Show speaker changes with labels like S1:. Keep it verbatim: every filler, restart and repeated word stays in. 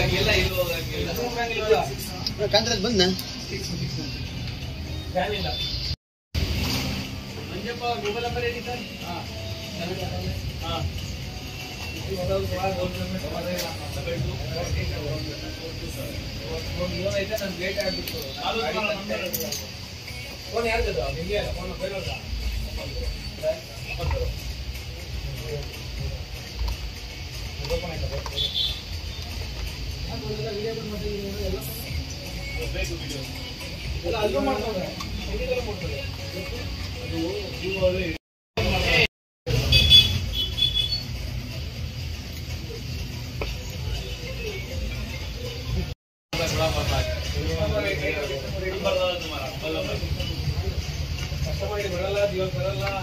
S1: Contract ಬಂದ
S2: Manjappa mobile number ಹೇಳಿ sir. ಹಾಂ ಹಾಂ ಲೋನ್ ಐತೆ ನಾನು ಲೇಟ್ ಆಗಿಬಿಟ್ಟು ಫೋನ್ ಯಾರ್ದು ನಿಮಗೆ ಫೋನ್ ಬೇಡ ಎಲ್ಲ ಅಲ್ಲೂ ಮಾಡ್ತಾರೆ ಮಾಡ್ತಾರೆ ಕಸ್ಟಮರ್ ಬರಲ್ಲ ದಿವಸ ಬರಲ್ಲ